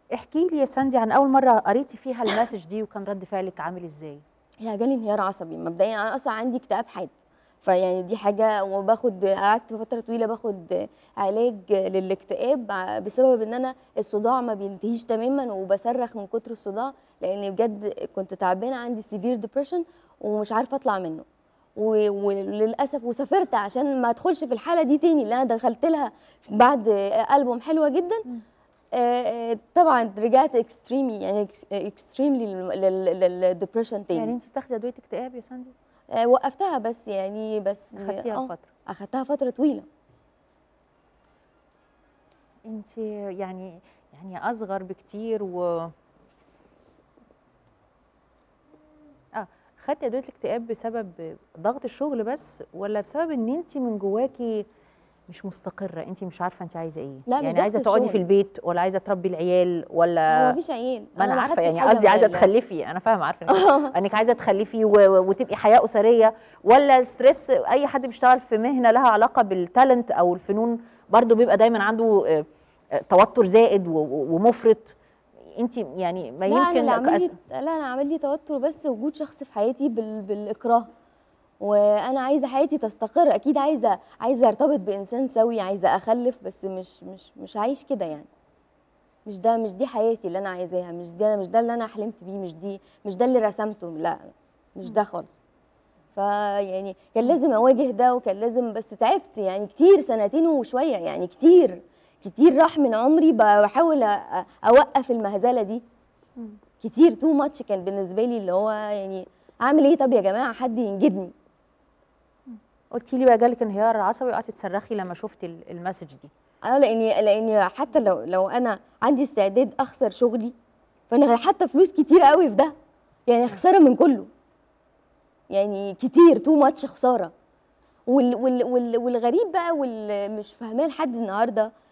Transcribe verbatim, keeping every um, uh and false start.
احكي لي يا ساندي عن اول مره قريتي فيها المسج دي وكان رد فعلك عامل ازاي؟ هي جالي انهيار عصبي مبدئيا، انا اصلا عندي اكتئاب حاد، فيعني دي حاجه، وباخد قعدت فتره طويله باخد علاج للاكتئاب ع- بسبب ان انا الصداع ما بينتهيش تماما وبصرخ من كتر الصداع، لان بجد كنت تعبانه، عندي سيفير ديبريشن ومش عارفه اطلع منه. و- وللاسف وسافرت عشان ما ادخلش في الحاله دي تاني اللي انا دخلت لها بعد البوم حلوه جدا. مم. آه، آه، طبعا رجعت اكستريمي، يعني اكستريملي للديبريشن يعني تاني. انت بتاخدي ادويه اكتئاب يا ساندي؟ آه، وقفتها بس يعني بس اخدتيها اه لفتره. اخدتها فتره طويله. انت يعني يعني اصغر بكتير و اه خدتي ادويه الاكتئاب بسبب ضغط الشغل بس، ولا بسبب ان انت من جواكي مش مستقره، انت مش عارفه انت عايزه ايه؟ لا مش يعني ضغط عايزه تقعدي في الشغل. البيت ولا عايزه تربي العيال هو ولا؟ مفيش عيال، ما انا انا ما عارفه، خدتش يعني حاجه قصدي من عايزه ال تخلفي، انا فاهمه، عارفه انك انك عايزه تخلفي و- وتبقي حياه اسريه، ولا ستريس؟ اي حد بيشتغل في مهنه لها علاقه بالتالنت او الفنون برضو بيبقى دايما عنده آه، آه، توتر زائد و- و- ومفرط. انت يعني ما لا انا اللي يمكن عامل كأس... لي لا انا عامل لي توتر بس وجود شخص في حياتي بال... بالاكراه. وانا عايزه حياتي تستقر، اكيد عايزه عايزه ارتبط بانسان سوي، عايزه اخلف، بس مش مش مش عايش كده يعني. مش ده مش دي حياتي اللي انا عايزاها، مش ده مش ده اللي انا حلمت بيه، مش دي مش ده اللي رسمته، لا مش ده خالص. فيعني كان لازم اواجه ده، وكان لازم، بس تعبت يعني كتير، سنتين وشويه يعني كتير كتير راح من عمري بحاول أ- اوقف المهزله دي. كتير تو ماتش كان بالنسبه لي، اللي هو يعني اعمل ايه؟ طب يا جماعه حد ينجدني. قلتي لي بقى جالك انهيار عصبي وقعدتي تصرخي لما شفتي ال- المسج دي. اه لاني لاني حتى لو لو انا عندي استعداد اخسر شغلي، فانا حتى فلوس كتير قوي في ده، يعني خساره من كله، يعني كتير تو ماتش خساره. وال وال وال والغريب بقى واللي مش فاهماه لحد النهارده،